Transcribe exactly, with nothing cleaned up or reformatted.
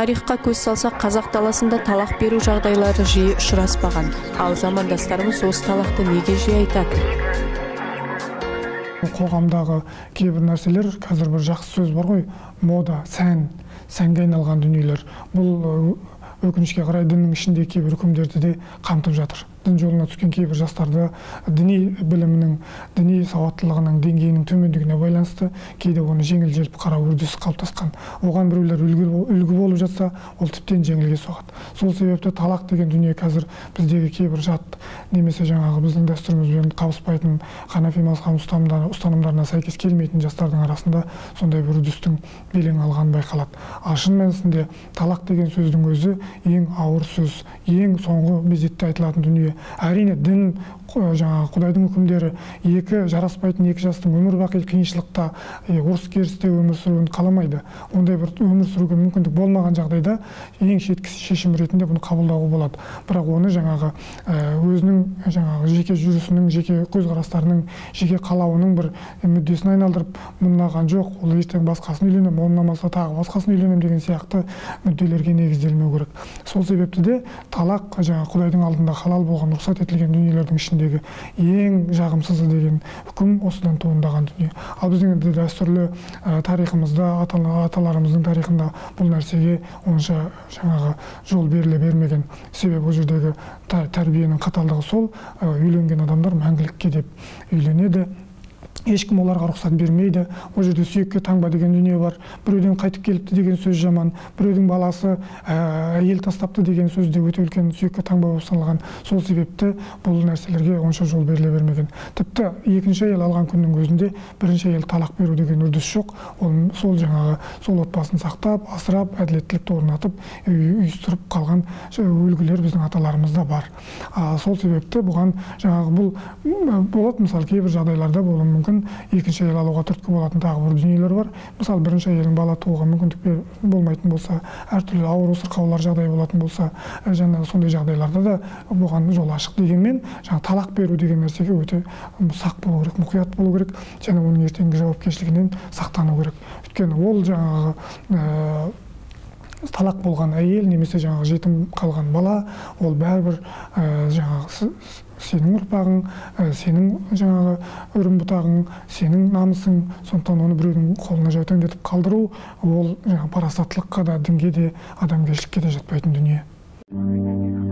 Тарихқа көз салсақ, қазақ даласында талақ беру жағдайлары жиі ұшыраспаған. Ал замандастарымыз осы талақты неге жиі айтады? Қоғамдағы кейбір нәрселер, қазір бір жақсы сөз бар ғой, мода, сән, сәнге айналған дүниелер. Бұл өкінішке қарай діннің ішінде кейбір үкімдерді де қамтып жатыр. Дін жолына түскен кейбір жастарды діни білімінің, діни сауаттылығының деңгейінің төмендігіне байланысты кейде оны жеңіл-желпі қарау үрдісі қалыптасқан. Оған біреулер үлгі болып жатса, ол тіптен жеңілге соғады. Сол себепті талақ деген дүние қазір біздегі кейбір жат немесе жаңағы біздің дәстүрімізбен қабыспайтын ханафи мазхабы ұстанымдарына сәйкес келмейтін жастардың арасында сондай бір үрдістің белең алғаны байқалады. Ал шын мәнісінде талақ деген сөздің өзі ең ауыр сөз, ең соңғы мезетте айтылатын дүние. Әрине дін, жаңағы Құдайдың үкімдері екі жараспайтын екі жастың өмір бақи қиыншылықта, ұрыс керісте өмір сүруін қаламайды. Ондай бір өмір сүруге мүмкіндік болмаған жағдайда ең шеткісіз шешім ретінде бұны қабылдауға болады. Бірақ оны жаңағы өзінің жаңағы жеке жүрісінің, жеке көзқарастарының, жеке қалауының бір мүддесін айналдырып, мұнаған жоқ, ол ертең басқасын үйленем, оннамаса тағы басқасын үйленем деген сияқты мүдделерге негізделмеу керек. Сол себепті де талақ жаңағы Құдайдың алдында халал болған, рұқсат етілген дүниелердің ішіндегі ең жағымсызы деген үкім осыдан туындаған дүние. Ал біздің дәстүрлі тарихымызда, аталарымыздың тарихында бұл нәрсеге онша жаңағы жол беріле бермеген. Себебі ол жердегі тәрбиенің қаталдығы сол, үйленген адамдар мәңгілікке деп үйленеді. Ешкім оларға рұқсат бермейді. Ол жерде сүйекке таңба деген дүние бар. Біреуден қайтып келіпті деген сөз жаман. Біреудің баласы әйел тастапты деген сөз де өте үлкен сүйекке таңба болып саналған. Сол себепті бұл нәрселерге онша жол беріле бермеген. Тіпті екінші әйел алған күннің өзінде бірінші әйел талақ беру деген үрдіс жоқ. Ол сол жаңағы сол отбасын сақтап, асырап, әділеттілікті орнатып, үйістіріп қалған үлгілер біздің аталарымызда бар. Сол себепті бұған жаңағы бұл болады, мысалы кейбір жағдайларда болуы мүмкін екінші әйел алуға түрткі болатын тағы бір дүниелер бар. Мысалы, бірінші әйелдің бала тууға мүмкіндік болмайтын болса, әртүрлі ауыр сырқаулар жағдай болатын болса, және сондай жағдайларда да бұған жол ашық. Дегенмен, жаңа талақ беру деген нәрсеге өте сақ болу керек, мұқият болу керек, және оның ертеңгі жауапкершілігінен сақтану керек. Өйткені ол жаңағы талақ болған әйел немесе жаңағы жетім қалған бала, ол бәрібір жаңағы сенің ұрпағың, сенің жаңағы үрім бұтағың, сенің намысың, сондықтан оны біреудің қолына жәутеңдетіп қалдыру, ол жаңағы парасаттылыққа да, дінге де, адамгершілікке де жатпайтын дүние.